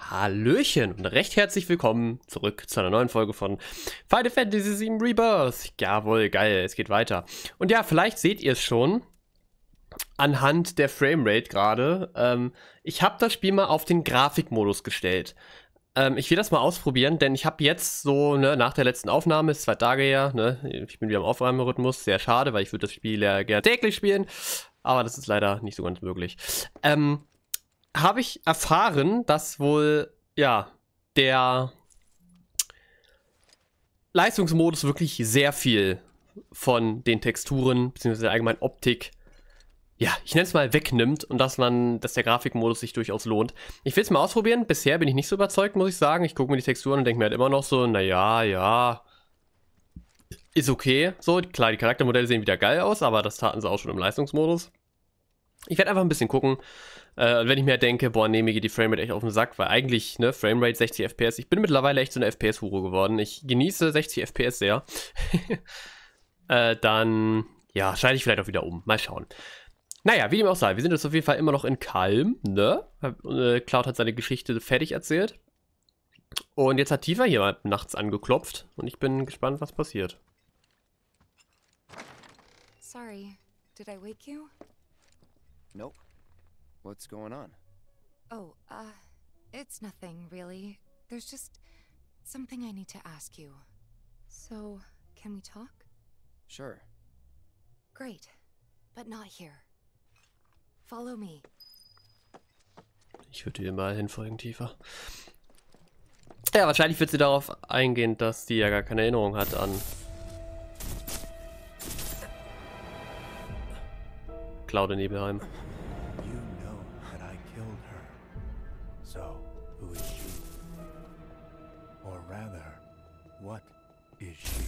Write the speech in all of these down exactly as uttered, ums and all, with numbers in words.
Hallöchen und recht herzlich willkommen zurück zu einer neuen Folge von Final Fantasy sieben Rebirth. Jawohl, geil, es geht weiter. Und ja, vielleicht seht ihr es schon anhand der Framerate gerade. Ähm, ich habe das Spiel mal auf den Grafikmodus gestellt. Ähm, ich will das mal ausprobieren, denn ich habe jetzt so, ne, nach der letzten Aufnahme, ist zwei Tage her, ne, ich bin wieder im Aufnahmerhythmus, sehr schade, weil ich würde das Spiel ja gerne täglich spielen, aber das ist leider nicht so ganz möglich. Ähm, habe ich erfahren, dass wohl, ja, der Leistungsmodus wirklich sehr viel von den Texturen, beziehungsweise der allgemeinen Optik, ja, ich nenne es mal, wegnimmt und dass man, dass der Grafikmodus sich durchaus lohnt. Ich will es mal ausprobieren. Bisher bin ich nicht so überzeugt, muss ich sagen. Ich gucke mir die Texturen und denke mir halt immer noch so, naja, ja, ist okay. So, klar, die Charaktermodelle sehen wieder geil aus, aber das taten sie auch schon im Leistungsmodus. Ich werde einfach ein bisschen gucken. Äh, wenn ich mir denke, boah, nee, mir geht die Framerate echt auf den Sack, weil eigentlich, ne, Framerate sechzig F P S, ich bin mittlerweile echt so eine F P S-Hure geworden. Ich genieße sechzig F P S sehr. äh, dann, ja, schalte ich vielleicht auch wieder um. Mal schauen. Naja, wie dem auch sei, wir sind jetzt auf jeden Fall immer noch in Kalm, ne? Äh, Cloud hat seine Geschichte fertig erzählt. Und jetzt hat Tifa hier mal nachts angeklopft und ich bin gespannt, was passiert. Sorry, did I wake you? Nope. What's going on? Oh, uh, it's nothing, really. There's just something I need to ask you. So, can we talk? Sure. Great, but not here. Follow me. Ich würde dir mal hinfolgen, Tifa. Ja, wahrscheinlich wird sie darauf eingehen, dass die ja gar keine Erinnerung hat an Cloud in Nibelheim. You know that I killed her. So, who is she? Or rather, what is she?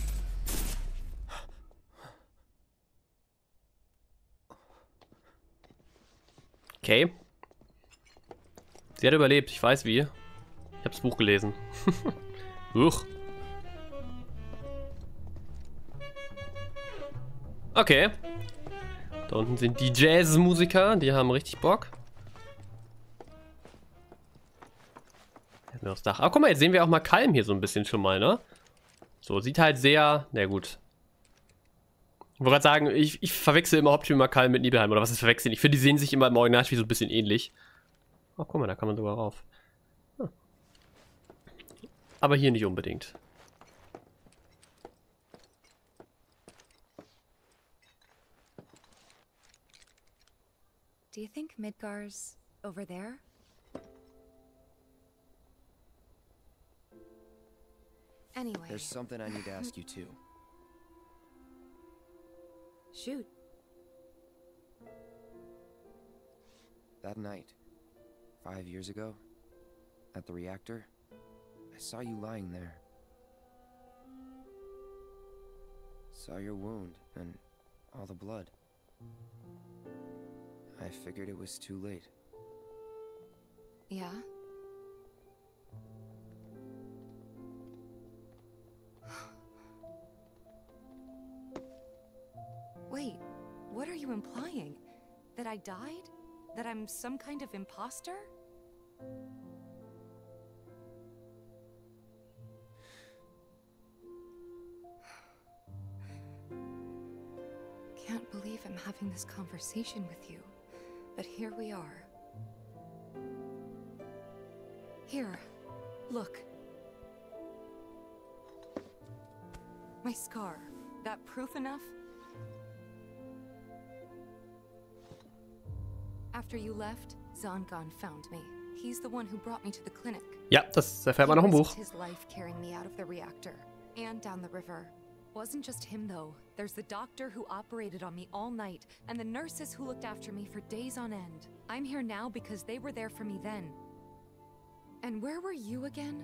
Okay. Sie hat überlebt, ich weiß wie. Ich habe das Buch gelesen. Huch. Okay. Da unten sind die Jazzmusiker, die haben richtig Bock. Hätten wir aufs Dach. Aber guck mal, jetzt sehen wir auch mal Kalm hier so ein bisschen schon mal, ne? So, sieht halt sehr, na gut. Ich wollte gerade sagen, ich, ich verwechsel immer Hauptspiel Kalm mit Nibelheim. Oder was ist verwechseln? Ich finde, die sehen sich immer im Originalspiel so ein bisschen ähnlich. Oh, guck mal, da kann man sogar rauf. Hm. Aber hier nicht unbedingt. Do you think Midgar's over there? Anyway. There's something I need to ask you too. Shoot. That night, five years ago, at the reactor, I saw you lying there. Saw your wound and all the blood. I figured it was too late. Yeah? Wait, what are you implying? That I died? That I'm some kind of imposter? Can't believe I'm having this conversation with you, but here we are. Here, look. My scar. That proof enough? After you left, Zangan found me. He's the one who brought me to the clinic. Ja, das erfährt man noch im Buch. He risked his life carrying me out of the reactor and down the river. Wasn't just him though. There's the doctor who operated on me all night and the nurses who looked after me for days on end. I'm here now because they were there for me then. And where were you again?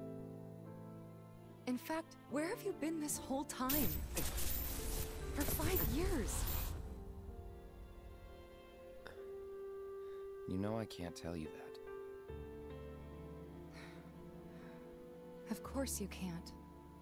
In fact, where have you been this whole time? For five years. You know I can't tell you that. Of course you can't.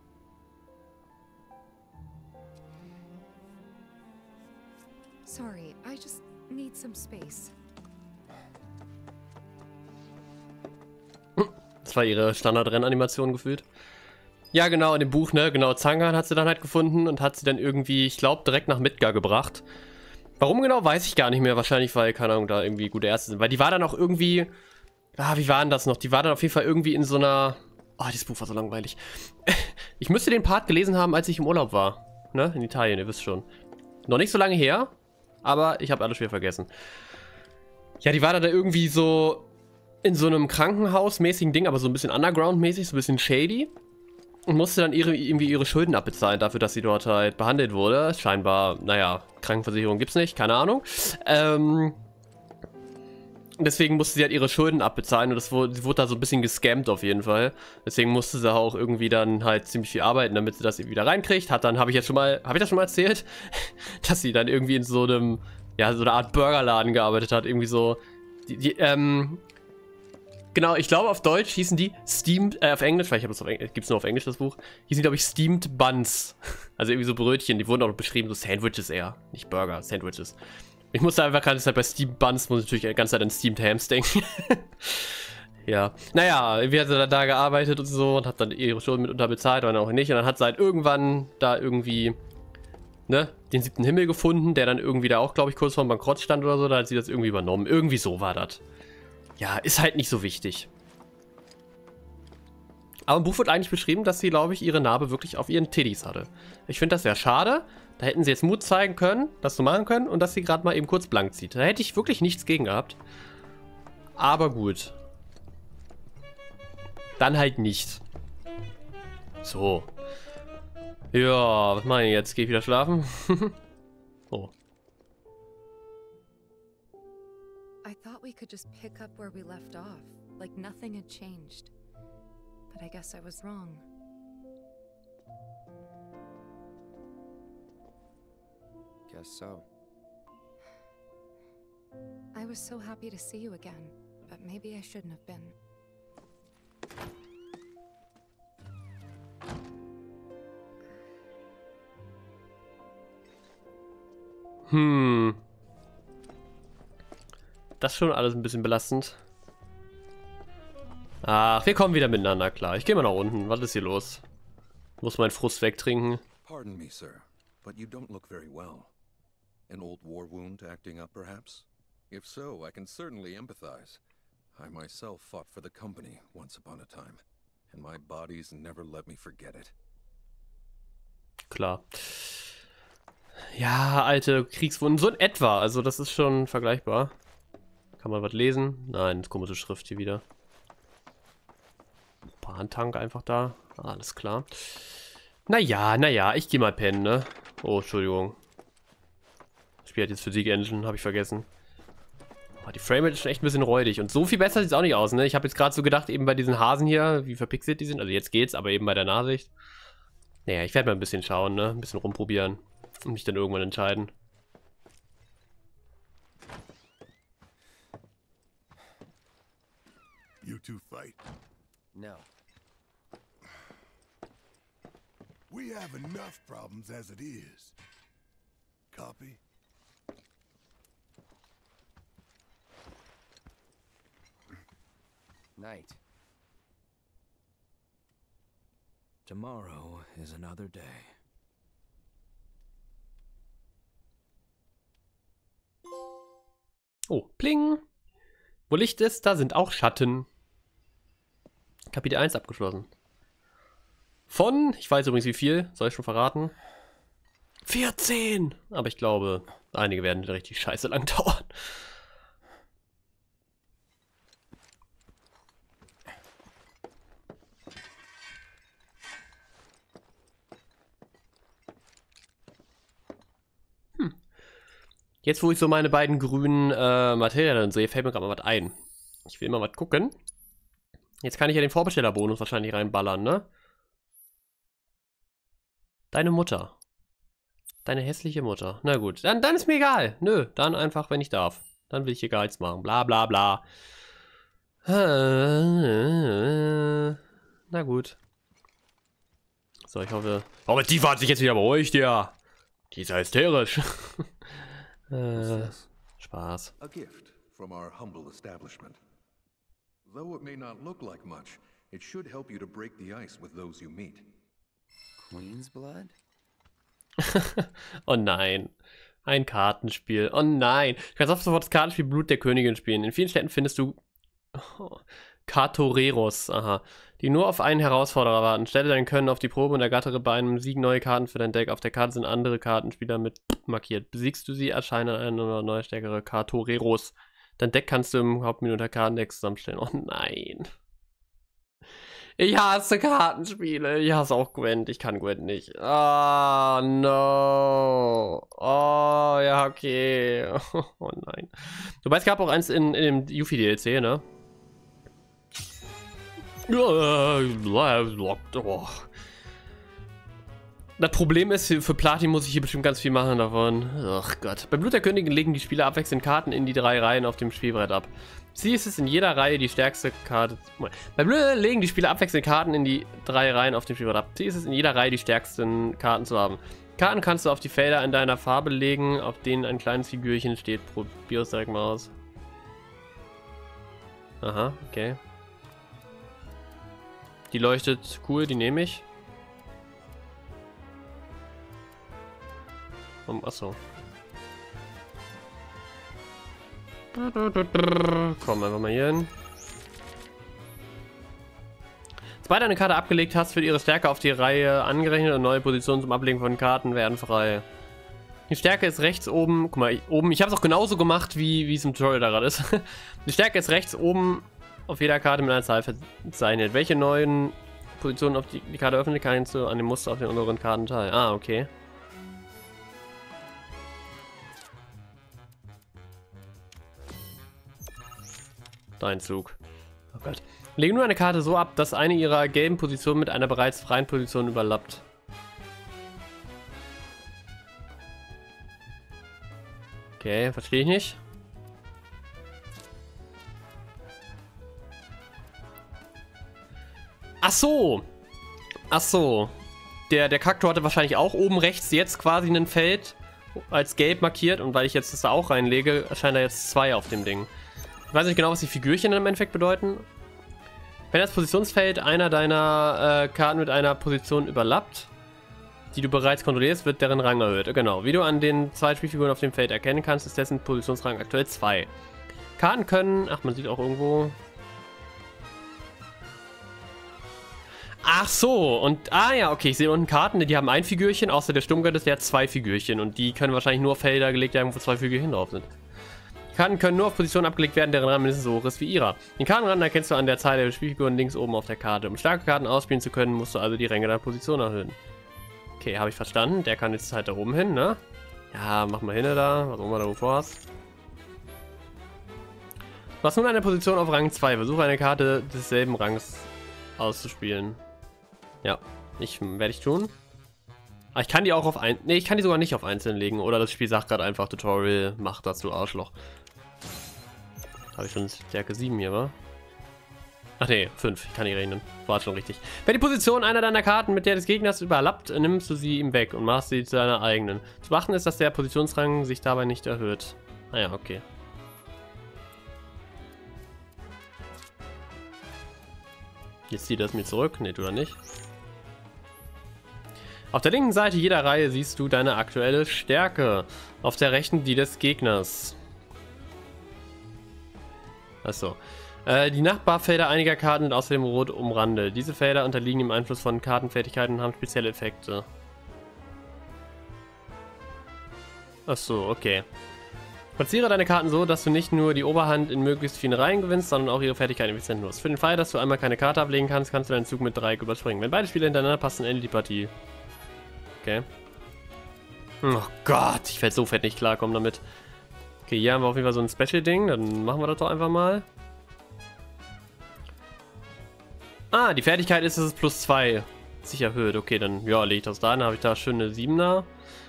Sorry, I just need some space. Das war ihre Standard-Rennanimation gefühlt. Ja, genau, in dem Buch, ne, genau, Zangan hat sie dann halt gefunden und hat sie dann irgendwie, ich glaube, direkt nach Midgar gebracht. Warum genau, weiß ich gar nicht mehr. Wahrscheinlich, weil, keine Ahnung, da irgendwie gute Ärzte sind. Weil die war dann auch irgendwie, ah, wie war denn das noch? Die war dann auf jeden Fall irgendwie in so einer, oh, dieses Buch war so langweilig. Ich müsste den Part gelesen haben, als ich im Urlaub war, ne, in Italien, ihr wisst schon. Noch nicht so lange her, aber ich habe alles schwer vergessen. Ja, die war da irgendwie so in so einem Krankenhaus-mäßigen Ding, aber so ein bisschen Underground-mäßig, so ein bisschen shady. Und musste dann ihre, irgendwie ihre Schulden abbezahlen dafür, dass sie dort halt behandelt wurde. Scheinbar, naja, Krankenversicherung gibt's nicht, keine Ahnung. Ähm, deswegen musste sie halt ihre Schulden abbezahlen und das wurde, sie wurde da so ein bisschen gescammt auf jeden Fall. Deswegen musste sie auch irgendwie dann halt ziemlich viel arbeiten, damit sie das wieder reinkriegt. Hat dann, habe ich jetzt schon mal, habe ich das schon mal erzählt? Dass sie dann irgendwie in so einem, ja, so einer Art Burgerladen gearbeitet hat. Irgendwie so, die, die ähm, genau, ich glaube auf Deutsch hießen die Steamed, äh, auf Englisch, weil ich habe es auf Englisch, gibt's nur auf Englisch das Buch, hießen die, glaube ich, Steamed Buns. Also irgendwie so Brötchen, die wurden auch noch beschrieben, so Sandwiches eher, nicht Burger, Sandwiches. Ich musste einfach gerade halt bei Steamed Buns, muss ich natürlich die ganze Zeit an Steamed Hams denken. Ja, naja, wir hat sie dann da gearbeitet und so und hat dann ihre Schulden mit unterbezahlt oder auch nicht. Und dann hat sie halt irgendwann da irgendwie, ne, den siebten Himmel gefunden, der dann irgendwie da auch, glaube ich, kurz vorm Bankrott stand oder so, da hat sie das irgendwie übernommen. Irgendwie so war das. Ja, ist halt nicht so wichtig. Aber im Buch wird eigentlich beschrieben, dass sie, glaube ich, ihre Narbe wirklich auf ihren Titties hatte. Ich finde das sehr schade. Da hätten sie jetzt Mut zeigen können, das zu machen können und dass sie gerade mal eben kurz blank zieht. Da hätte ich wirklich nichts gegen gehabt. Aber gut. Dann halt nicht. So. Ja, was mache ich jetzt? Gehe ich wieder schlafen? Oh. I thought we could just pick up where we left off, like nothing had changed. But I guess I was wrong. Guess so. I was so happy to see you again, but maybe I shouldn't have been. Hm. Das ist schon alles ein bisschen belastend. Ach, wir kommen wieder miteinander klar. Ich gehe mal nach unten. Was ist hier los? Muss meinen Frust wegtrinken. Pardon me, sir, but you don't look very well. An old war wound acting up, perhaps? If so, I can certainly empathize. I myself fought for the company once upon a time, and my body's never let me forget it. Klar. Ja, alte Kriegswunden, so in etwa. Also das ist schon vergleichbar. Kann man was lesen? Nein, das komische Schrift hier wieder. Bahntank einfach da. Alles klar. Naja, naja, ich gehe mal pennen, ne? Oh, Entschuldigung. Das Spiel hat jetzt Physik Engine, habe ich vergessen. Oh, die Framerate ist schon echt ein bisschen räudig. Und so viel besser sieht es auch nicht aus, ne? Ich habe jetzt gerade so gedacht, eben bei diesen Hasen hier, wie verpixelt die sind. Also jetzt geht's, aber eben bei der Nahsicht. Naja, ich werde mal ein bisschen schauen, ne? Ein bisschen rumprobieren. Und mich dann irgendwann entscheiden. You two fight. No. We have enough problems as it is. Copy? Night. Tomorrow is another day. Oh, pling. Wo Licht ist, da sind auch Schatten. Kapitel eins abgeschlossen. Von, ich weiß übrigens wie viel, soll ich schon verraten? vierzehn! Aber ich glaube, einige werden richtig scheiße lang dauern. Hm. Jetzt, wo ich so meine beiden grünen äh, Materialien sehe, fällt mir gerade mal was ein. Ich will mal was gucken. Jetzt kann ich ja den Vorbestellerbonus wahrscheinlich reinballern, ne? Deine Mutter. Deine hässliche Mutter. Na gut, dann, dann ist mir egal. Nö, dann einfach, wenn ich darf. Dann will ich hier gar nichts machen. Bla bla bla. Na gut. So, ich hoffe... Oh, die hat sich jetzt wieder beruhigt, ja. Die ist ja hysterisch. äh, Spaß. A gift from our humble establishment. Although it may not look like much, it should help you to break the ice with those you meet. Queen's blood? Oh nein. Ein Kartenspiel. Oh nein. Du kannst auch sofort das Kartenspiel Blut der Königin spielen. In vielen Städten findest du oh, Kartoreros, aha, die nur auf einen Herausforderer warten. Stelle dein Können auf die Probe und ergattere bei einem Sieg neue Karten für dein Deck. Auf der Karte sind andere Kartenspieler mit markiert. Besiegst du sie, erscheinen eine oder neue stärkere Kartoreros. Dein Deck kannst du im Hauptmenü unter Kartendeck zusammenstellen. Oh nein. Ich hasse Kartenspiele. Ich hasse auch Gwent. Ich kann Gwent nicht. Oh, no. Oh, ja, okay. Oh, nein. Wobei, es gab auch eins in, in dem Yuffie D L C, ne? Oh. Das Problem ist, für Platin muss ich hier bestimmt ganz viel machen davon. Ach Gott. Bei Blut der Königin legen die Spieler abwechselnd Karten in die drei Reihen auf dem Spielbrett ab. Sie ist es in jeder Reihe die stärkste Karte. Bei Blut legen die Spieler abwechselnd Karten in die drei Reihen auf dem Spielbrett ab. Sie ist es in jeder Reihe die stärksten Karten zu haben. Karten kannst du auf die Felder in deiner Farbe legen, auf denen ein kleines Figürchen steht. Probier es direkt mal aus. Aha, okay. Die leuchtet cool, die nehme ich. Um, achso. Komm einfach mal hier hin. Sobald du eine Karte abgelegt hast, wird ihre Stärke auf die Reihe angerechnet und neue Positionen zum Ablegen von Karten werden frei. Die Stärke ist rechts oben. Guck mal, oben. Ich habe es auch genauso gemacht, wie, wie es im Tutorial da gerade ist. Die Stärke ist rechts oben auf jeder Karte mit einer Zahl verzeichnet. Welche neuen Positionen auf die, die Karte öffnet, kannst du an dem Muster auf den unteren Karten teilen. Ah, okay. Dein Zug. Oh Gott. Lege nur eine Karte so ab, dass eine ihrer gelben Positionen mit einer bereits freien Position überlappt. Okay, verstehe ich nicht. Ach so. Ach so. Der, der Kaktor hatte wahrscheinlich auch oben rechts jetzt quasi ein Feld als gelb markiert. Und weil ich jetzt das da auch reinlege, erscheinen da jetzt zwei auf dem Ding. Ich weiß nicht genau, was die Figürchen im Endeffekt bedeuten. Wenn das Positionsfeld einer deiner äh, Karten mit einer Position überlappt, die du bereits kontrollierst, wird deren Rang erhöht. Genau, wie du an den zwei Spielfiguren auf dem Feld erkennen kannst, ist dessen Positionsrang aktuell zwei. Karten können... Ach, man sieht auch irgendwo... Ach so, und... Ah ja, okay, ich sehe unten Karten, die haben ein Figürchen, außer der Sturmgott ist der hat zwei Figürchen. Und die können wahrscheinlich nur auf Felder gelegt werden, wo zwei Figürchen drauf sind. Karten können nur auf Positionen abgelegt werden, deren Rang mindestens so hoch ist wie ihrer. Den Kartenrand erkennst du an der Zahl der Spielfiguren links oben auf der Karte. Um starke Karten ausspielen zu können, musst du also die Ränge deiner Position erhöhen. Okay, habe ich verstanden. Der kann jetzt halt da oben hin, ne? Ja, mach mal hin da, was auch immer du vorhast. Du hast nun eine Position auf Rang zwei. Versuche eine Karte desselben Rangs auszuspielen. Ja, ich werde ich tun. Aber ich kann die auch auf ein... Ne, ich kann die sogar nicht auf einzeln legen. Oder das Spiel sagt gerade einfach, Tutorial, mach das, du Arschloch. Habe ich schon Stärke sieben hier, wa? Ach ne, fünf. Ich kann nicht rechnen. War schon richtig. Wenn die Position einer deiner Karten mit der des Gegners überlappt, nimmst du sie ihm weg und machst sie zu deiner eigenen. Zu beachten ist, dass der Positionsrang sich dabei nicht erhöht. Ah ja, okay. Jetzt zieht er es mir zurück. Ne, tut er nicht. Auf der linken Seite jeder Reihe siehst du deine aktuelle Stärke. Auf der rechten die des Gegners. Achso. Äh, die Nachbarfelder einiger Karten sind außerdem rot umrandet. Diese Felder unterliegen dem Einfluss von Kartenfertigkeiten und haben spezielle Effekte. Achso, okay. Platziere deine Karten so, dass du nicht nur die Oberhand in möglichst vielen Reihen gewinnst, sondern auch ihre Fertigkeiten effizient nutzt. Für den Fall, dass du einmal keine Karte ablegen kannst, kannst du deinen Zug mit Dreieck überspringen. Wenn beide Spieler hintereinander passen, endet die Partie. Okay. Oh Gott, ich werde so fett nicht klarkommen damit. Okay, hier haben wir auf jeden Fall so ein Special-Ding. Dann machen wir das doch einfach mal. Ah, die Fertigkeit ist, dass es plus zwei sich erhöht. Okay, dann ja, lege ich das da. Dann habe ich da schöne siebener.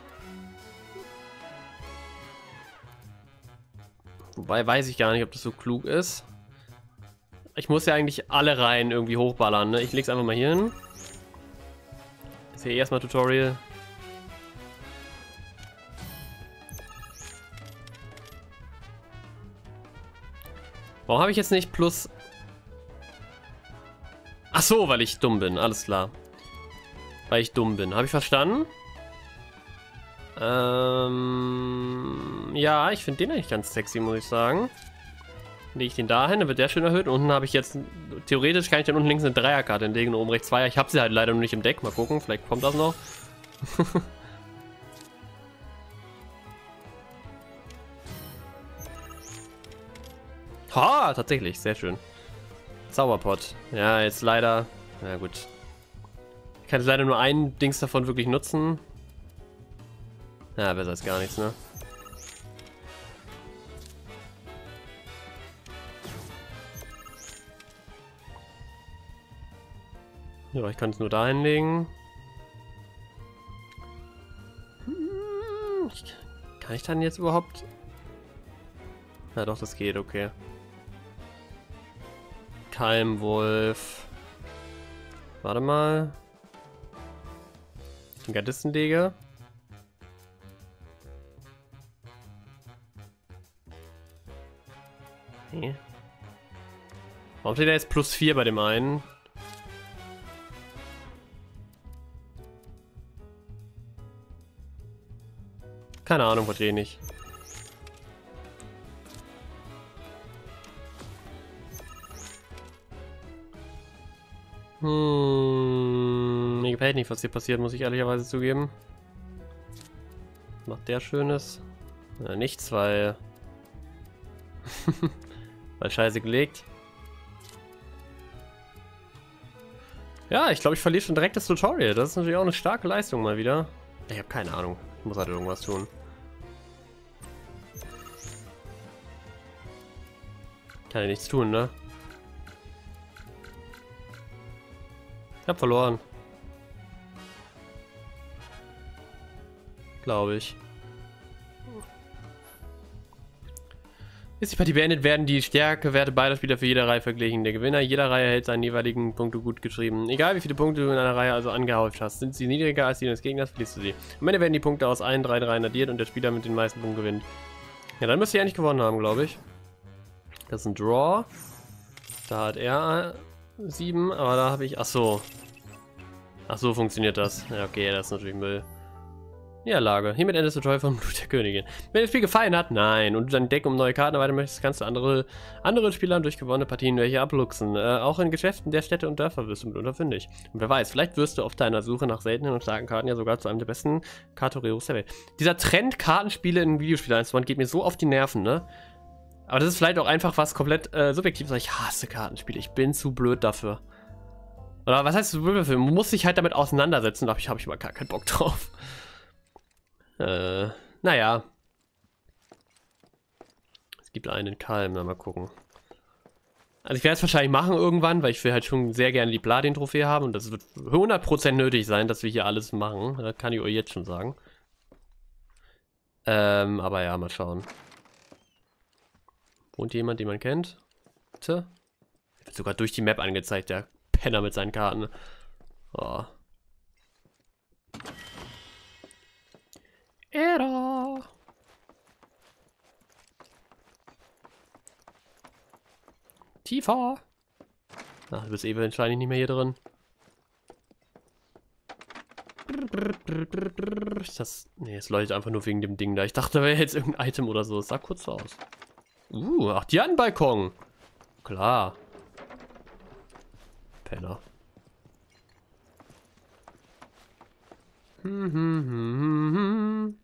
Wobei weiß ich gar nicht, ob das so klug ist. Ich muss ja eigentlich alle Reihen irgendwie hochballern, ne? Ich lege es einfach mal hier hin. Ist hier erstmal Tutorial. Warum habe ich jetzt nicht plus Ach so, weil ich dumm bin, alles klar. Weil ich dumm bin. Habe ich verstanden? Ähm, ja, ich finde den eigentlich ganz sexy, muss ich sagen. Lege ich den da hin, dann wird der schön erhöht. Unten habe ich jetzt, theoretisch kann ich dann unten links eine Dreierkarte hinlegen und oben rechts Zweier. Ich habe sie halt leider noch nicht im Deck. Mal gucken, vielleicht kommt das noch. Ha, tatsächlich, sehr schön. Zauberpott. Ja, jetzt leider, na gut. Ich kann jetzt leider nur ein Dings davon wirklich nutzen. Ja, besser als gar nichts, ne? Ja, ich kann es nur da hinlegen. Hm, ich, kann ich dann jetzt überhaupt... Ja doch, das geht, okay. Keimwolf. Warte mal. Den Gardistenleger. Nee. Warum steht da jetzt plus vier bei dem einen? Keine Ahnung, verstehe ich nicht. Hm, mir gefällt nicht, was hier passiert, muss ich ehrlicherweise zugeben. Was macht der Schönes? Ja, nichts, weil... weil scheiße gelegt. Ja, ich glaube, ich verliere schon direkt das Tutorial. Das ist natürlich auch eine starke Leistung mal wieder. Ich habe keine Ahnung. Ich muss halt irgendwas tun. Kann ja nichts tun, ne? Ich hab verloren. Glaube ich. Ist die Partie beendet, werden die Stärkewerte beider Spieler für jede Reihe verglichen. Der Gewinner jeder Reihe hält seinen jeweiligen Punkte gut geschrieben. Egal wie viele Punkte du in einer Reihe also angehäuft hast, sind sie niedriger als die des Gegners, verlierst du sie. Am Ende werden die Punkte aus allen drei Reihen addiert und der Spieler mit den meisten Punkten gewinnt. Ja, dann müsste ich eigentlich gewonnen haben, glaube ich. Das ist ein Draw. Da hat er sieben, aber da habe ich... Ach so. Ach so funktioniert das. Ja, okay, das ist natürlich Müll. Niederlage. Hiermit endet das Tutorial von Blut der Königin. Wenn dir das Spiel gefallen hat, nein, und du dein Deck um neue Karten erweitern möchtest, kannst du andere, andere Spielern durch gewonnene Partien welche abluchsen. Äh, auch in Geschäften der Städte und Dörfer wirst du mitunter fündig. Und wer weiß, vielleicht wirst du auf deiner Suche nach seltenen und starken Karten ja sogar zu einem der besten Kartoreos der Welt. Dieser Trend, Kartenspiele in Videospiele einzubauen, geht mir so auf die Nerven, ne? Aber das ist vielleicht auch einfach was komplett äh, Subjektives. Ich hasse Kartenspiele, ich bin zu blöd dafür. Oder was heißt zu blöd dafür? Man muss sich halt damit auseinandersetzen, da habe ich, hab ich mal gar keinen Bock drauf. Äh, naja. Es gibt einen Kalm, na mal gucken. Also ich werde es wahrscheinlich machen irgendwann, weil ich will halt schon sehr gerne die Platin-Trophäe haben und das wird hundert Prozent nötig sein, dass wir hier alles machen. Das kann ich euch jetzt schon sagen. Ähm, aber ja, mal schauen. Wohnt jemand, den man kennt? Bitte? Wird sogar durch die Map angezeigt, der Penner mit seinen Karten. Oh. Era. Tiefer. Ach, du bist eh wahrscheinlich nicht mehr hier drin. Das. Nee, es leuchtet einfach nur wegen dem Ding da. Ich dachte, da wäre jetzt irgendein Item oder so. Es sah kurz so aus. Uh, ach, die hat einen Balkon. Klar. Penner. Hm, hm, hm, hm, hm.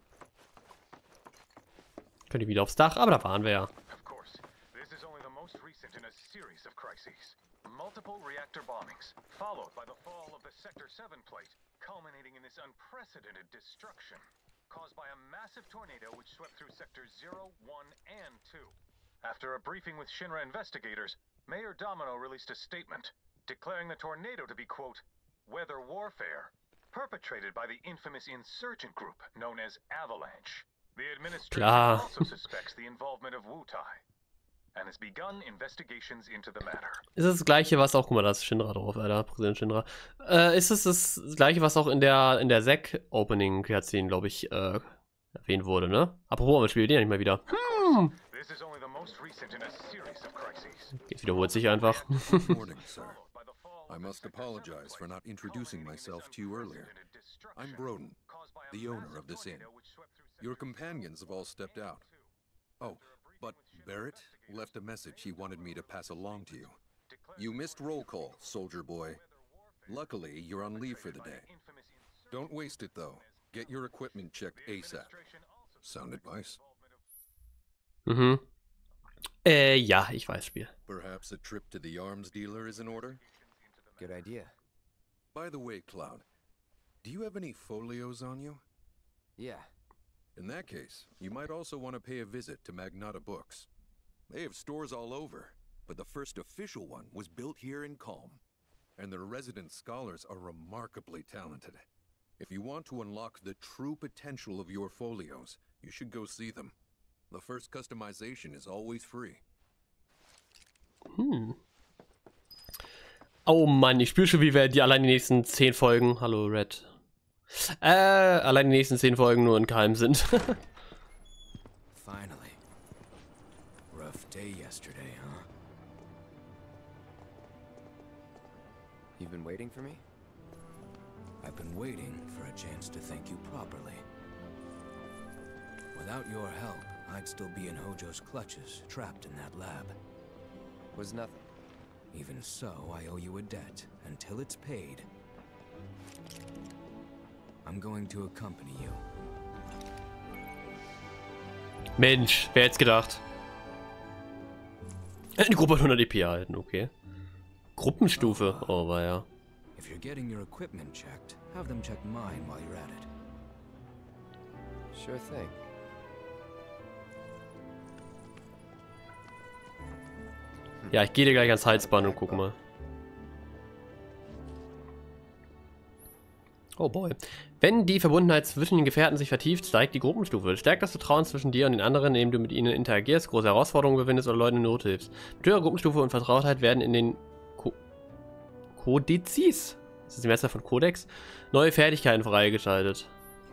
Können die wieder aufs Dach, aber da waren wir ja. Of course, this is only the most recent in a series of crises. Multiple reactor bombings, followed by the fall of the Sector seven plate, culminating in this unprecedented destruction, caused by a massive tornado which swept through Sectors zero, one, and two. After a briefing with Shinra investigators, Mayor Domino released a statement, declaring the tornado to be, quote, weather warfare, perpetrated by the infamous insurgent group known as Avalanche. The administration Klar. also suspects the involvement of Wutai and has begun investigations into the matter. Ist es das gleiche, was auch, guck mal, da ist Shinra drauf, Alter, Präsident Shinra. Äh, ist es das gleiche, was auch in der in der S E C-Opening-Cutscene, glaube ich, äh, erwähnt wurde, ne? Apropos, wir spielen den ja nicht mal wieder. Hm. This is only the most recent in a series of crises. Jetzt wiederholt sich einfach. Good morning, sir. I must apologize for not introducing myself to you earlier. I'm Broden, the owner of this inn. Your companions have all stepped out. Oh, but Barrett left a message he wanted me to pass along to you. You missed roll call, soldier boy. Luckily, you're on leave for the day. Don't waste it, though. Get your equipment checked ASAP. Sound advice? Mhm. Äh, ja, ich weiß, Spiel. Perhaps a trip to the arms dealer is in order? Good idea. By the way, Cloud, do you have any folios on you? Yeah. In that case, you might also want to pay a visit to Magnata Books. They have stores all over, but the first official one was built here in Calm. And their resident scholars are remarkably talented. If you want to unlock the true potential of your folios, you should go see them. The first customization is always free. Hm. Oh Mann, ich spüre schon, wie wir die allein die nächsten zehn Folgen, hallo Red, äh, allein die nächsten zehn Folgen nur in Keim sind. Finally. Rough day yesterday, huh? You've been waiting for me? I've been waiting for a chance to thank you properly. Without your help, I'd still be in Hojo's clutches, trapped in that lab. Was nothing. Even so, I owe you a debt. Until it's paid, I'm going to accompany you. Mensch, wer hätte gedacht? Die Gruppe hat hundert E P erhalten, okay. Gruppenstufe, oh war ja. If you're getting your equipment checked, have them check mine while you're at it. Sure thing. Ja, ich gehe dir gleich ans Halsband und guck mal. Oh boy. Wenn die Verbundenheit zwischen den Gefährten sich vertieft, steigt die Gruppenstufe. Stärkt das Vertrauen zwischen dir und den anderen, indem du mit ihnen interagierst, große Herausforderungen überwindest oder Leuten in Not hilfst. Mit höherer Gruppenstufe und Vertrautheit werden in den Ko Kodizes, das ist die Mehrzahl von Kodex, neue Fertigkeiten freigeschaltet.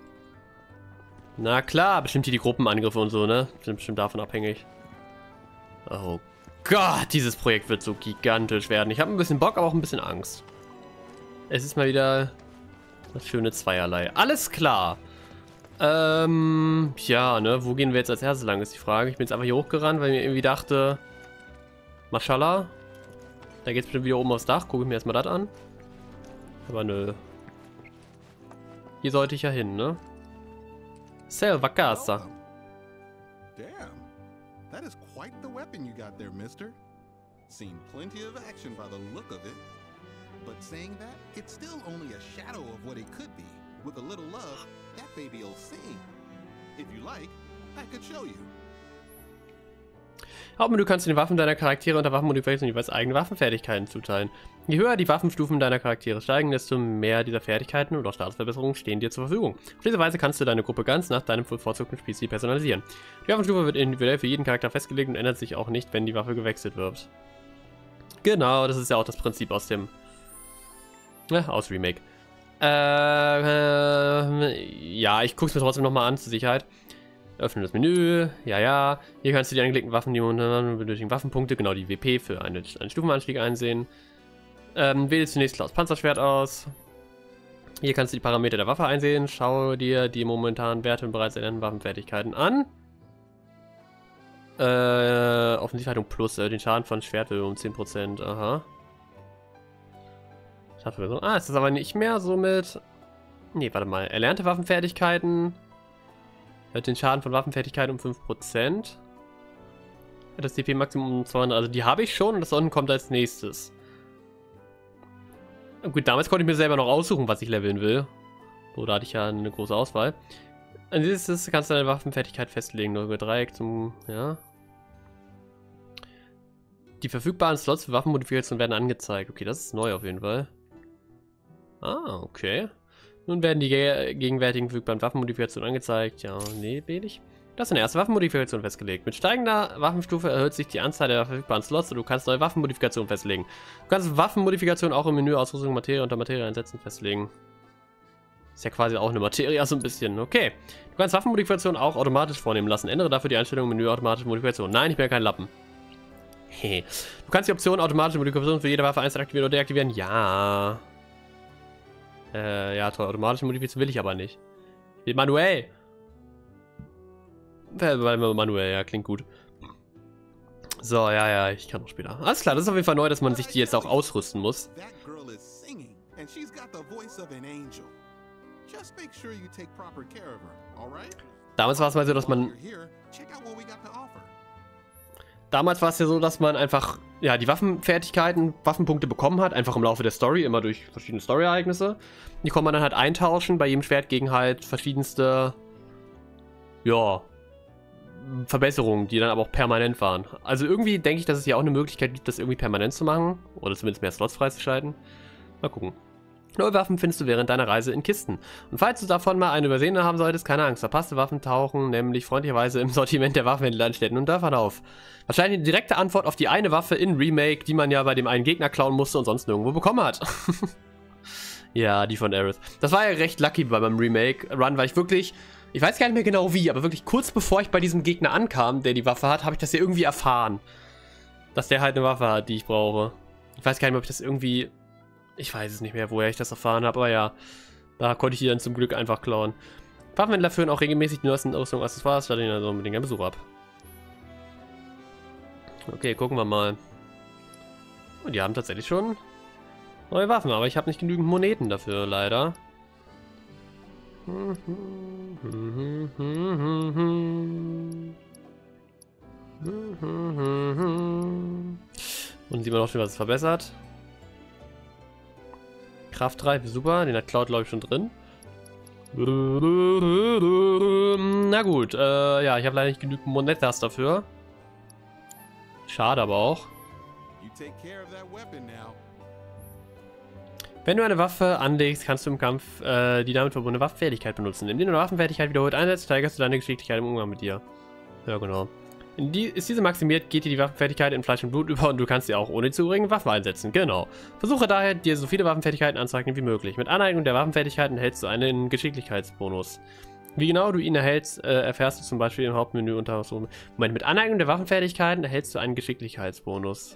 Na klar, bestimmt hier die Gruppenangriffe und so, ne? Sind bestimmt davon abhängig. Oh Gott, dieses Projekt wird so gigantisch werden. Ich habe ein bisschen Bock, aber auch ein bisschen Angst. Es ist mal wieder das schöne Zweierlei. Alles klar. Ähm, ja, ne, wo gehen wir jetzt als erstes lang, ist die Frage. Ich bin jetzt einfach hier hochgerannt, weil ich mir irgendwie dachte, Mashallah, da geht's bestimmt wieder oben aufs Dach. Gucke ich mir erstmal das an. Aber nö. Hier sollte ich ja hin, ne? Selva Casa. Damn. That is quite the weapon you got there, mister. Seen plenty of action by the look of it. But saying that, it's still only a shadow of what it could be. With a little love, that baby'll sing. If you like, I could show you. Hauptmenü, du kannst den Waffen deiner Charaktere unter Waffenmodifikation jeweils eigene Waffenfertigkeiten zuteilen. Je höher die Waffenstufen deiner Charaktere steigen, desto mehr dieser Fertigkeiten und auch Statusverbesserungen stehen dir zur Verfügung. Auf diese Weise kannst du deine Gruppe ganz nach deinem bevorzugten Spielstil personalisieren. Die Waffenstufe wird individuell für jeden Charakter festgelegt und ändert sich auch nicht, wenn die Waffe gewechselt wird. Genau, das ist ja auch das Prinzip aus dem... Ja, aus Remake. Äh, äh, ja, ich guck's mir trotzdem nochmal an, zur Sicherheit. Öffne das Menü, ja, ja. Hier kannst du die angelegten Waffen, die benötigen Waffenpunkte, genau die W P für eine, einen Stufenanstieg einsehen. Ähm, wähle zunächst Klaus Panzerschwert aus. Hier kannst du die Parameter der Waffe einsehen. Schau dir die momentanen Werte und bereits erlernten Waffenfertigkeiten an. Äh, Offensivhaltung plus, äh, den Schaden von Schwert um zehn Prozent, aha. Schadverbesserung. Ah, ist das aber nicht mehr so mit... Nee, warte mal. Erlernte Waffenfertigkeiten. Hört den Schaden von Waffenfertigkeiten um fünf Prozent. Das D P-Maximum um zweihundert. Also die habe ich schon und das unten kommt als nächstes. Gut, damals konnte ich mir selber noch aussuchen, was ich leveln will. So, da hatte ich ja eine große Auswahl. Als nächstes kannst du deine Waffenfertigkeit festlegen. Nur über Dreieck zum... Ja. Die verfügbaren Slots für Waffenmodifikationen werden angezeigt. Okay, das ist neu auf jeden Fall. Ah, okay. Nun werden die ge gegenwärtigen verfügbaren Waffenmodifikationen angezeigt. Ja, nee, wenig. Du hast eine erste Waffenmodifikation festgelegt. Mit steigender Waffenstufe erhöht sich die Anzahl der verfügbaren Slots und du kannst neue Waffenmodifikationen festlegen. Du kannst Waffenmodifikationen auch im Menü Ausrüstung, Materie unter Materie einsetzen festlegen. Ist ja quasi auch eine Materie, so ein bisschen. Okay. Du kannst Waffenmodifikationen auch automatisch vornehmen lassen. Ändere dafür die Einstellung im Menü automatische Modifikation. Nein, ich bin ja kein Lappen. Hey. Du kannst die Option automatische Modifikation für jede Waffe einzeln aktivieren oder deaktivieren. Ja. Äh, ja, toll. Automatische Modifikation will ich aber nicht. Ich will manuell. Manuell, ja, klingt gut. So, ja, ja, ich kann auch später. Alles klar, das ist auf jeden Fall neu, dass man sich die jetzt auch ausrüsten muss. Damals war es mal so, dass man... Damals war es ja so, dass man einfach, ja, die Waffenfertigkeiten, Waffenpunkte bekommen hat, einfach im Laufe der Story, immer durch verschiedene Story-Ereignisse. Die konnte man dann halt eintauschen bei jedem Schwert gegen halt verschiedenste, ja, Verbesserungen, die dann aber auch permanent waren. Also irgendwie denke ich, dass es ja auch eine Möglichkeit gibt, das irgendwie permanent zu machen. Oder zumindest mehr Slots freizuschalten. Mal gucken. Neue Waffen findest du während deiner Reise in Kisten. Und falls du davon mal eine übersehene haben solltest, keine Angst. Verpasste Waffen tauchen nämlich freundlicherweise im Sortiment der Waffenhändler in Städten und Dörfern auf. Wahrscheinlich eine direkte Antwort auf die eine Waffe in Remake, die man ja bei dem einen Gegner klauen musste und sonst nirgendwo bekommen hat. Ja, die von Aerith. Das war ja recht lucky bei meinem Remake-Run, weil ich wirklich... Ich weiß gar nicht mehr genau wie, aber wirklich kurz bevor ich bei diesem Gegner ankam, der die Waffe hat, habe ich das ja irgendwie erfahren. Dass der halt eine Waffe hat, die ich brauche. Ich weiß gar nicht mehr, ob ich das irgendwie... Ich weiß es nicht mehr, woher ich das erfahren habe, aber ja. Da konnte ich die dann zum Glück einfach klauen. Waffenhändler führen auch regelmäßig die neuesten Rüstungen und Accessoires, statt ihnen also unbedingt einen Besuch ab. Okay, gucken wir mal. Und die haben tatsächlich schon neue Waffen, aber ich habe nicht genügend Moneten dafür, leider. Und sieht man auch schon, was es verbessert. Kraft drei, super, den hat Cloud glaube ich schon drin. Na gut, äh, ja, ich habe leider nicht genügend Monetas dafür. Schade aber auch. Wenn du eine Waffe anlegst, kannst du im Kampf äh, die damit verbundene Waffenfertigkeit benutzen. Indem du eine Waffenfertigkeit wiederholt einsetzt, steigerst du deine Geschicklichkeit im Umgang mit dir. Ja, genau. In die, ist diese maximiert, geht dir die Waffenfertigkeit in Fleisch und Blut über und du kannst sie auch ohne zu übrigen Waffe einsetzen. Genau. Versuche daher, dir so viele Waffenfertigkeiten anzueignen wie möglich. Mit Aneignung der Waffenfertigkeiten erhältst du einen Geschicklichkeitsbonus. Wie genau du ihn erhältst, äh, erfährst du zum Beispiel im Hauptmenü unter so. Moment, mit Aneignung der Waffenfertigkeiten erhältst du einen Geschicklichkeitsbonus.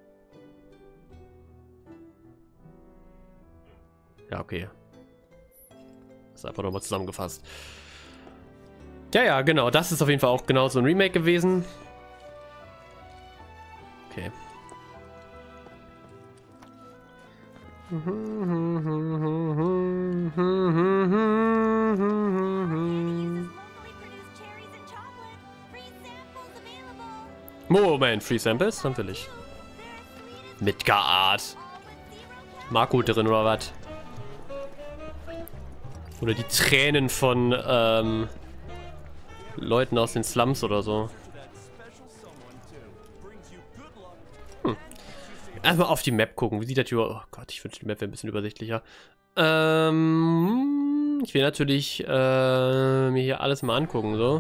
Ja, okay. Das ist einfach nochmal zusammengefasst. Ja, ja, genau. Das ist auf jeden Fall auch genau so ein Remake gewesen. Okay. Moment, Free Samples? Dann will ich. Midgard. Marco drin oder was? Oder die Tränen von ähm, Leuten aus den Slums oder so. Hm. Erstmal auf die Map gucken. Wie sieht das hier? Oh Gott, ich wünsche, die Map wäre ein bisschen übersichtlicher. Ähm, ich will natürlich äh, mir hier alles mal angucken, so.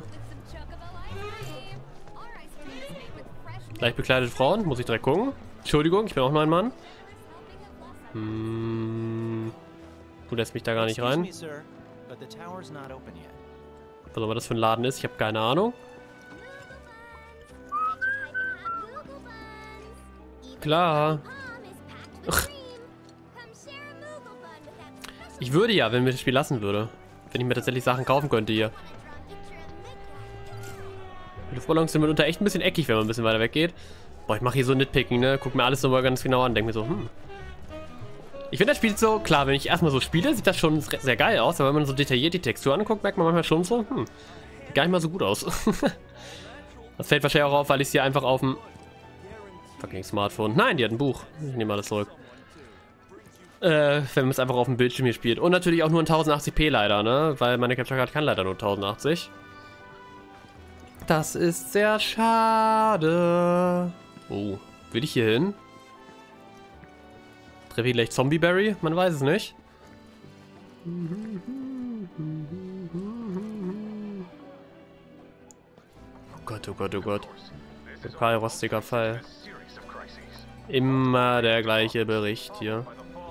Leicht bekleidete Frauen, muss ich direkt gucken. Entschuldigung, ich bin auch nur ein Mann. Hm. Du lässt mich da gar nicht rein. Was auch immer das für ein Laden ist, ich habe keine Ahnung. Klar. Ach. Ich würde ja, wenn mir das Spiel lassen würde. Wenn ich mir tatsächlich Sachen kaufen könnte hier. Die Vorlagen sind mitunter echt ein bisschen eckig, wenn man ein bisschen weiter weggeht. Boah, ich mache hier so Nitpicking, ne? Guck mir alles nochmal ganz genau an, denke mir so, hm. Ich finde, das Spiel so, klar, wenn ich erstmal so spiele, sieht das schon sehr geil aus, aber wenn man so detailliert die Textur anguckt, merkt man manchmal schon so, hm, sieht gar nicht mal so gut aus. Das fällt wahrscheinlich auch auf, weil ich es hier einfach auf dem fucking Smartphone. Nein, die hat ein Buch. Ich nehme alles zurück. Äh, wenn man es einfach auf dem Bildschirm hier spielt. Und natürlich auch nur in tausendachtzig p leider, ne? Weil meine Capture Card kann leider nur tausendachtzig. Das ist sehr schade. Oh, will ich hier hin? Treffe ich gleich Zombieberry? Man weiß es nicht. Oh Gott, oh Gott, oh Gott. Total rostiger Fall. Immer der gleiche Bericht hier.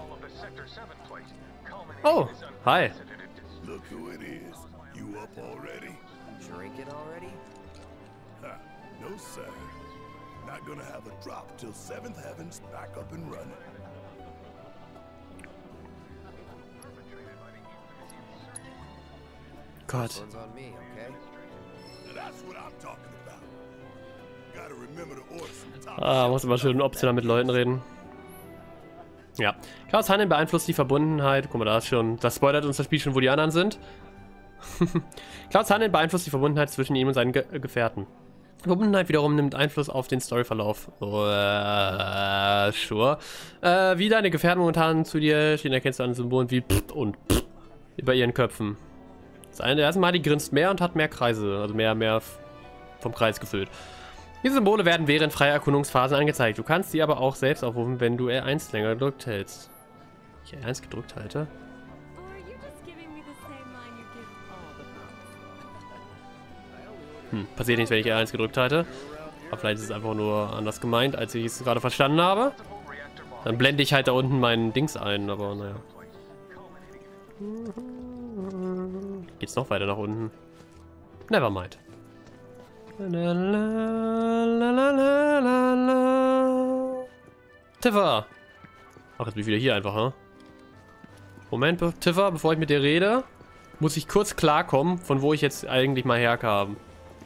Oh, hi. Look who it is. You up already? Drinking already? Ha, no sir. Not gonna have a drop till Seventh Heaven's back up and running. Gott. This one's on me, okay? Now that's what I'm talking about. Gotta remember to order some top. Ah, muss immer schön optional mit Leuten reden. Ja. Klaus Handeln beeinflusst die Verbundenheit. Guck mal, da ist schon. Das spoilert uns das Spiel schon, wo die anderen sind. Klaus Handeln beeinflusst die Verbundenheit zwischen ihm und seinen Ge Gefährten. Die Verbundenheit wiederum nimmt Einfluss auf den Storyverlauf. Uh, sure. Äh, wie deine Gefährten momentan zu dir stehen, erkennst du an Symbolen wie Pff und Pff über ihren Köpfen. Das eine erste Mal, die grinst mehr und hat mehr Kreise, also mehr, mehr vom Kreis gefüllt. Diese Symbole werden während freier Erkundungsphasen angezeigt. Du kannst sie aber auch selbst aufrufen, wenn du R eins länger gedrückt hältst. Ich R eins gedrückt halte? Hm, passiert nichts, wenn ich R eins gedrückt halte. Aber vielleicht ist es einfach nur anders gemeint, als ich es gerade verstanden habe. Dann blende ich halt da unten meinen Dings ein, aber naja. Geht's noch weiter nach unten? Nevermind. Tifa! Ach, jetzt bin ich wieder hier einfach, ne? Moment, Tifa, bevor ich mit dir rede, muss ich kurz klarkommen, von wo ich jetzt eigentlich mal herkam.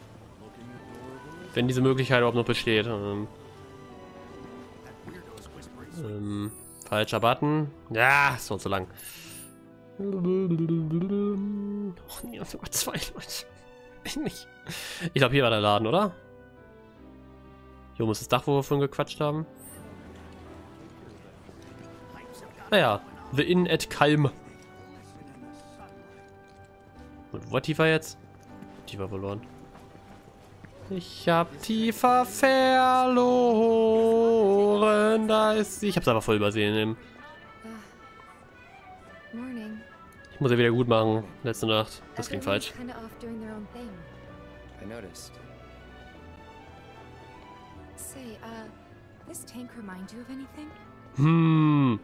Wenn diese Möglichkeit überhaupt noch besteht. Ähm, ähm, falscher Button. Ja, ist noch zu lang. Oh nee, sogar zwei Leute. Ich nicht. Ich glaube, hier war der Laden, oder? Hier oben ist das Dach, wo wir vorhin gequatscht haben. Naja, The Inn at Kalm. Und wo war Tifa jetzt? Tifa verloren. Ich hab Tifa verloren. Da ist sie. Ich hab's einfach voll übersehen. Im Morning. Ich muss ja wieder gut machen. Letzte Nacht. Das klingt falsch. Kinda off doing their own thing. I noticed. Say, uh, this tank remind you of anything? Hm.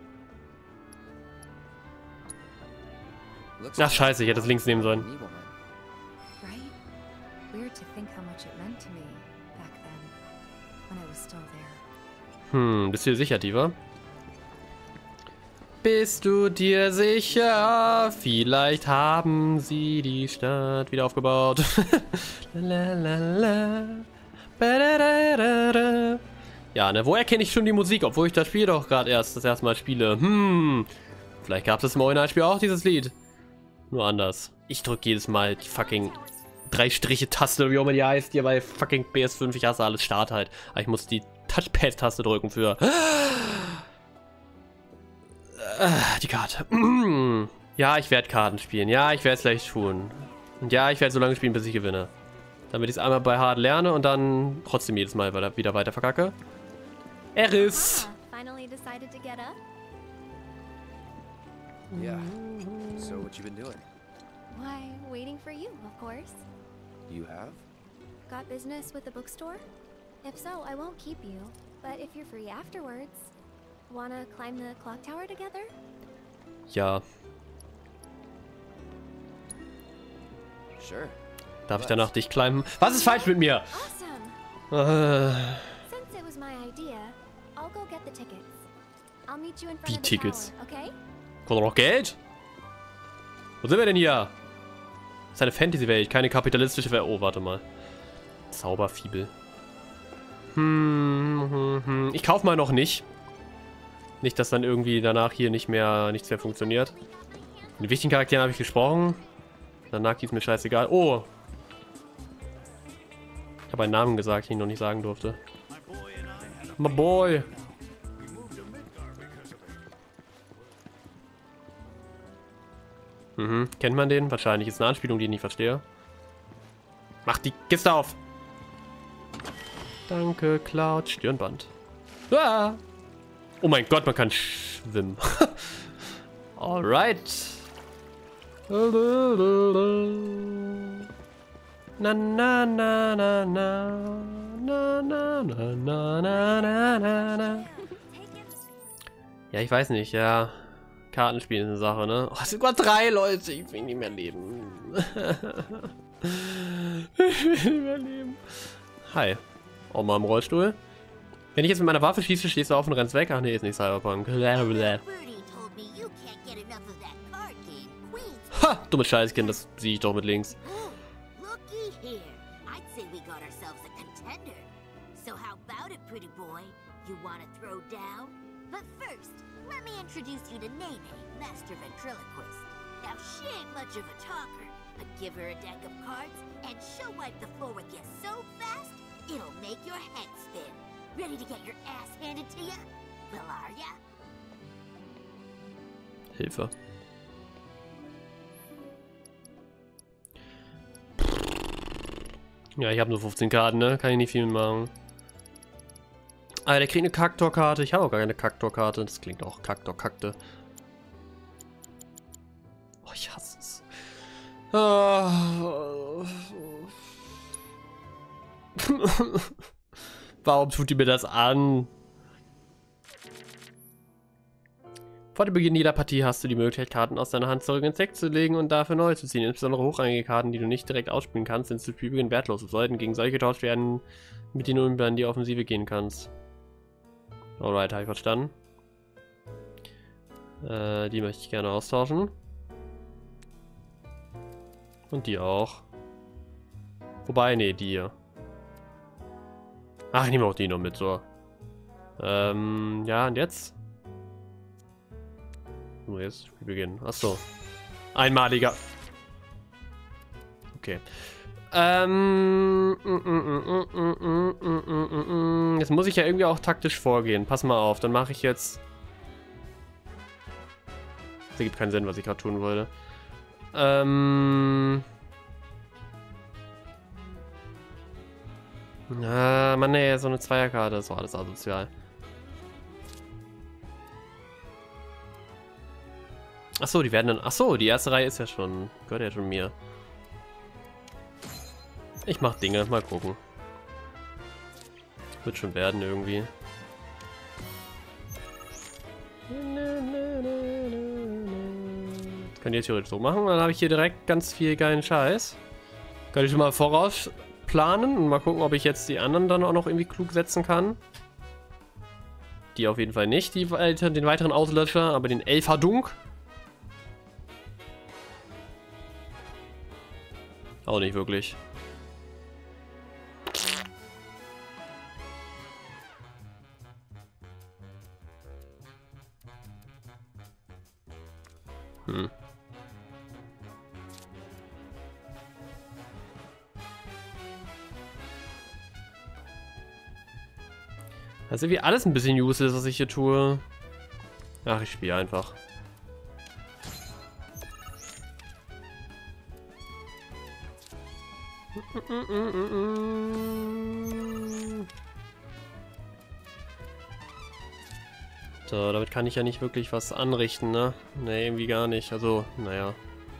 Looks Ach like scheiße, ich hätte das links nehmen sollen. Nibelheim. Right? Weird to think how much it meant to me back then, when I was still there. Hm, bist du dir sicher, Tifa? Bist du dir sicher? Vielleicht haben sie die Stadt wieder aufgebaut. Ja, ne, woher kenne ich schon die Musik, obwohl ich das Spiel doch gerade erst das erste Mal spiele? Hm, vielleicht gab es im Originalspiel auch dieses Lied. Nur anders. Ich drücke jedes Mal die fucking drei Striche Taste, wie auch immer die heißt, hier bei fucking P S fünf. Ich hasse alles Start halt. Aber ich muss die Touchpad-Taste drücken für die Karte. Ja, ich werde Karten spielen. Ja, ich werde es gleich tun. Und ja, ich werde so lange spielen, bis ich gewinne. Damit ich es einmal bei Hard lerne und dann trotzdem jedes Mal wieder weiter verkacke. Eris! Finally decided to get up? Yeah. So what you been doing? Why, waiting for you, of course. You have? Got business with the bookstore? If so, I won't keep you. But if you're free afterwards, wanna climb the clock tower together? Ja. Sure. Darf ich danach dich climben? Was ist falsch mit mir? Awesome. Äh, Since it was my idea, I'll go get the tickets. I'll meet you in front Wie of the Tickets? tower, okay? Kommt doch noch Geld? Wo sind wir denn hier? Das ist eine Fantasy-Welt, keine kapitalistische Welt. Oh, warte mal. Zauberfibel. Hm, hm, hm. Ich kauf mal noch nicht. Nicht, dass dann irgendwie danach hier nicht mehr nichts mehr funktioniert. Mit den wichtigen Charakteren habe ich gesprochen. Danach ist mir scheißegal. Oh! Ich habe einen Namen gesagt, den ich noch nicht sagen durfte. My boy! Mhm, kennt man den? Wahrscheinlich ist eine Anspielung, die ich nicht verstehe. Mach die Kiste auf! Danke, Cloud. Stirnband. Ah! Oh mein Gott, man kann schwimmen. Alright. Na na na na na na na na na na na na. Ja, ich weiß nicht, ja. Kartenspiel ist eine Sache, ne? Oh, es sind sogar drei Leute. Ich will nicht mehr leben. Ich will nicht mehr leben. Hi. Oma im Rollstuhl. Wenn ich jetzt mit meiner Waffe schieße, stehst du auf und rennst weg. Ach nee, ist nicht Cyberpunk. Ha! Dummes Scheißkind, das sehe ich doch mit links. You want to throw down? But first, let me introduce you to Nene, Master Ventriloquist. Now, she ain't much of a talker, but give her a deck of cards, and she'll wipe the floor with you so fast, it'll make your head spin. Ready to get your ass handed to you? Well, are ya? Hilfe. Ja, ich habe nur fünfzehn Karten, ne? Kann ich nicht viel machen. Ah, der kriegt eine Kaktor-Karte. Ich habe auch gar keine Kaktor-Karte. Das klingt auch Kaktor-Kakte. Oh, ich hasse es. Ah. Warum tut die mir das an? Vor dem Beginn jeder Partie hast du die Möglichkeit, Karten aus deiner Hand zurück ins Deck zu legen und dafür neu zu ziehen. Insbesondere hochrangige Karten, die du nicht direkt ausspielen kannst, sind zu Spielbeginn wertlos und sollten gegen solche getauscht werden, mit denen du über in die Offensive gehen kannst. Alright, habe ich verstanden. Äh, die möchte ich gerne austauschen. Und die auch. Wobei, nee, die hier. Ach, ich nehme auch die noch mit, so. Ähm, ja, und jetzt? Nur jetzt Spielbeginn. Achso. Einmaliger. Okay. Ähm, jetzt muss ich ja irgendwie auch taktisch vorgehen. Pass mal auf, dann mache ich jetzt... Das ergibt keinen Sinn, was ich gerade tun wollte. Ähm... Ah, Mann, ey, so eine Zweierkarte ist doch alles asozial. Achso, die werden dann... Achso, die erste Reihe ist ja schon... Gehört ja schon mir. Ich mach Dinge, mal gucken. Wird schon werden irgendwie. Das kann ich jetzt theoretisch so machen, dann habe ich hier direkt ganz viel geilen Scheiß. Kann ich schon mal voraus planen und mal gucken, ob ich jetzt die anderen dann auch noch irgendwie klug setzen kann. Die auf jeden Fall nicht, die, den weiteren Auslöscher, aber den Elferdunk. Auch nicht wirklich. Hm. Das ist irgendwie alles ein bisschen useless, was ich hier tue. Ach, ich spiele einfach. So, damit kann ich ja nicht wirklich was anrichten, ne? Ne, irgendwie gar nicht. Also, naja.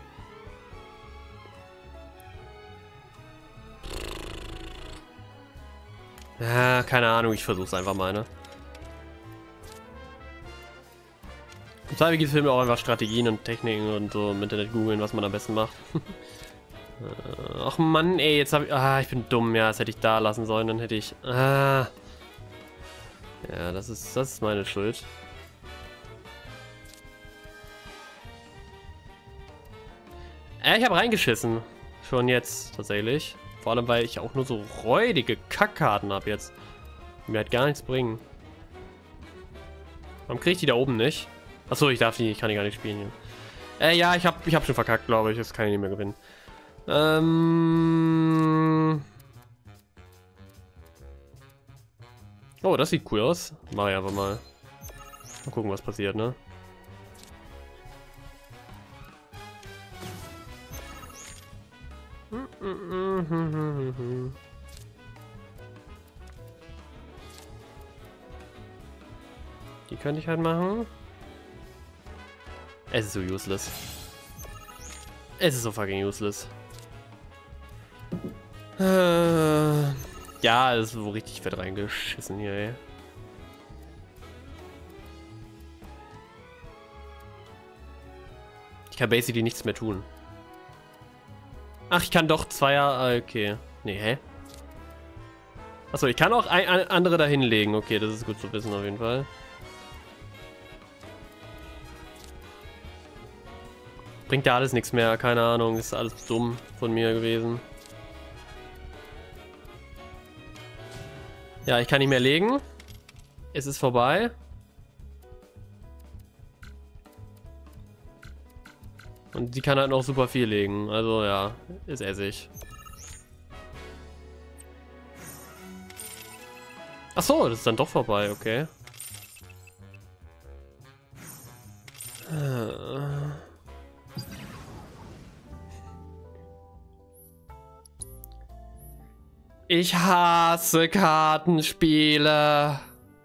Ja, keine Ahnung, ich versuch's einfach mal, ne? Im Zweifel gibt es Filme auch einfach Strategien und Techniken und so im Internet googeln, was man am besten macht. Ach Mann, ey, jetzt habe ich... Ah, ich bin dumm, ja, das hätte ich da lassen sollen, dann hätte ich... Ah... Ja, das ist, das ist meine Schuld. Äh, ich habe reingeschissen. Schon jetzt, tatsächlich. Vor allem, weil ich auch nur so räudige Kackkarten habe jetzt. Die mir halt gar nichts bringen. Warum kriege ich die da oben nicht? Achso, ich darf die, ich kann die gar nicht spielen hier. Äh, ja, ich habe ich hab schon verkackt, glaube ich. Das kann ich nicht mehr gewinnen. Ähm... Oh, das sieht cool aus. Mach ich einfach mal. Mal gucken, was passiert, ne? Die könnte ich halt machen. Es ist so useless. Es ist so fucking useless. Äh... Ja, das ist so richtig fett reingeschissen hier, ey. Ich kann basically nichts mehr tun. Ach, ich kann doch Zweier... Okay. Nee, hä? Achso, ich kann auch ein, ein, andere da hinlegen. Okay, das ist gut zu wissen auf jeden Fall. Bringt ja alles nichts mehr, keine Ahnung. Ist alles dumm von mir gewesen. Ja, ich kann nicht mehr legen. Es ist vorbei. Und die kann halt noch super viel legen. Also ja, ist Essig. Ach so, das ist dann doch vorbei, okay. Ich hasse Kartenspiele.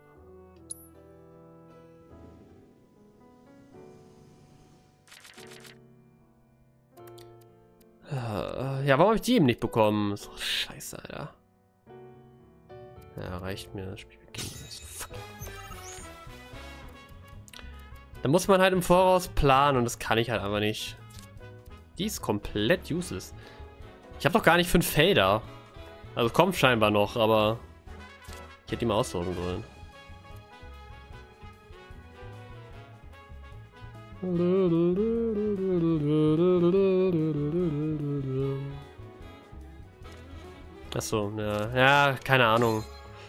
Ja, warum habe ich die eben nicht bekommen? So scheiße, Alter. Ja, reicht mir. Das Spiel beginnt. Da muss man halt im Voraus planen und das kann ich halt einfach nicht. Die ist komplett useless. Ich habe doch gar nicht fünf Felder. Also kommt scheinbar noch, aber ich hätte die mal austauschen sollen. Achso, ja, ja, keine Ahnung.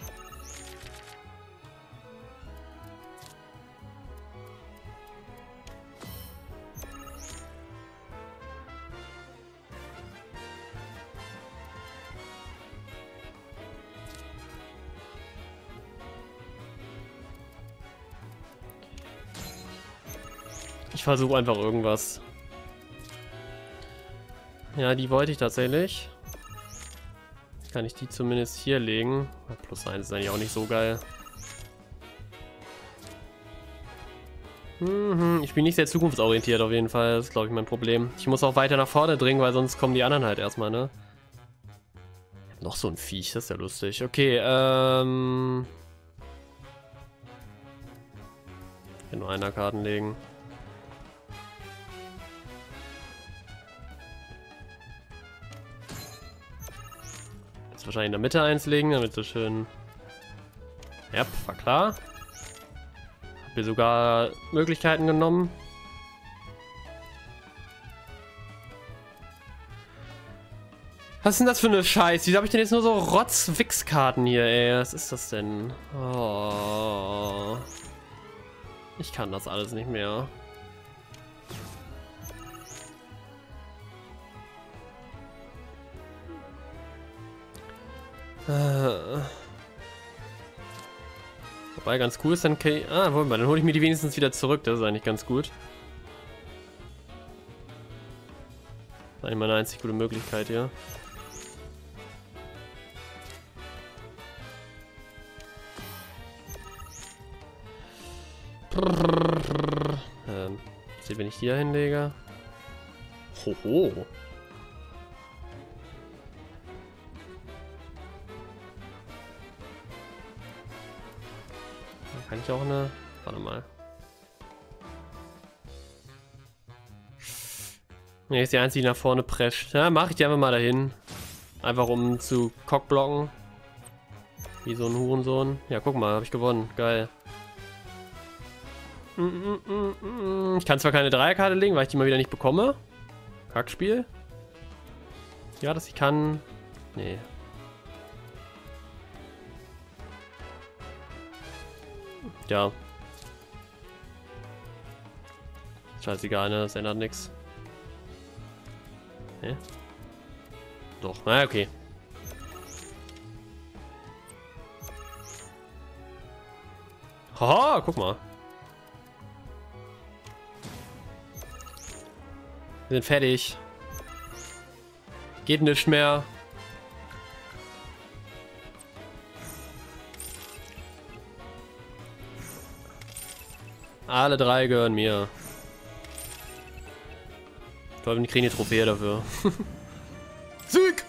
Ich versuche einfach irgendwas. Ja, die wollte ich tatsächlich. Kann ich die zumindest hier legen. Plus eins ist eigentlich auch nicht so geil. Mhm, ich bin nicht sehr zukunftsorientiert auf jeden Fall. Das ist, glaube ich, mein Problem. Ich muss auch weiter nach vorne dringen, weil sonst kommen die anderen halt erstmal, ne? Noch so ein Viech, das ist ja lustig. Okay, ähm... ich kann nur einer Karten legen. Wahrscheinlich in der Mitte eins legen, damit so schön. Ja, war klar. Hab hier sogar Möglichkeiten genommen. Was ist denn das für eine Scheiße? Wieso habe ich denn jetzt nur so Rotz-Wix-Karten hier, ey? Was ist das denn? Oh. Ich kann das alles nicht mehr. Äh. Wobei ganz cool ist dann K. Ah, wollen wir, dann hole ich mir die wenigstens wieder zurück. Das ist eigentlich ganz gut. Das ist eigentlich meine einzig gute Möglichkeit hier. Ähm, seht, wenn ich hier hinlege. Hoho. Kann ich auch eine... Warte mal. Ne, ist die einzige, die nach vorne prescht. Ja, mache ich die einfach mal dahin. Einfach um zu cockblocken. Wie so ein Hurensohn. Ja, guck mal, habe ich gewonnen. Geil. Ich kann zwar keine Dreierkarte legen, weil ich die mal wieder nicht bekomme. Kackspiel. Ja, dass ich kann... Nee. Ja. Scheißegal, ne? Das ändert nichts. Nee? Doch, na okay. Haha, guck mal. Wir sind fertig. Geht nicht mehr. Alle drei gehören mir. Ich glaube, wir kriegen die Trophäe dafür. Sieg!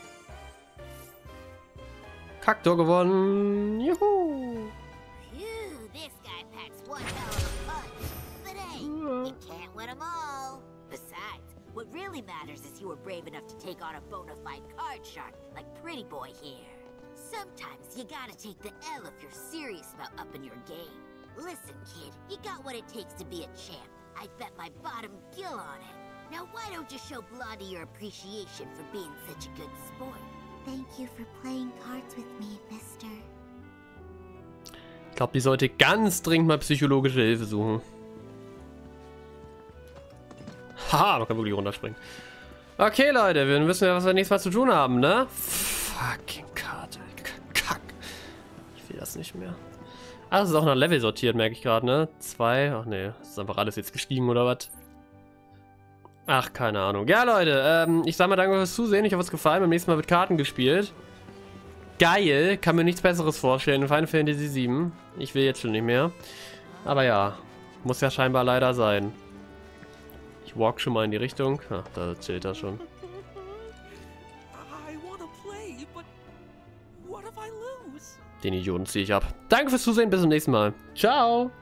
Kaktor gewonnen. Juhu! Phew, this guy packs one hell of a punch. But hey, you can't win them all. Besides, what really matters is you were brave enough to take on a bona fide card shark like Pretty Boy here. Sometimes you gotta take the L if you're serious about upping your game. Listen, kid, you got what it takes to be a champ. I bet my bottom gill on it. Now why don't you show Blondie your appreciation for being such a good sport? Thank you for playing cards with me, Mister. Ich glaube, die sollte ganz dringend mal psychologische Hilfe suchen. Haha, man kann wirklich runterspringen. Okay, Leute, wir wissen ja, was wir nächstes Mal zu tun haben, ne? Fucking Karte. Kack. Ich will das nicht mehr. Ah, das ist auch nach Level sortiert, merke ich gerade, ne? Zwei. Ach nee, das ist einfach alles jetzt gestiegen, oder was? Ach, keine Ahnung. Ja, Leute, ähm, ich sag mal danke fürs Zusehen. Ich hoffe, es hat gefallen. Beim nächsten Mal wird Karten gespielt. Geil. Kann mir nichts Besseres vorstellen. Final Fantasy sieben. Ich will jetzt schon nicht mehr. Aber ja, muss ja scheinbar leider sein. Ich walk schon mal in die Richtung. Ach, da chillt er schon. Den Idioten ziehe ich ab. Danke fürs Zusehen. Bis zum nächsten Mal. Ciao.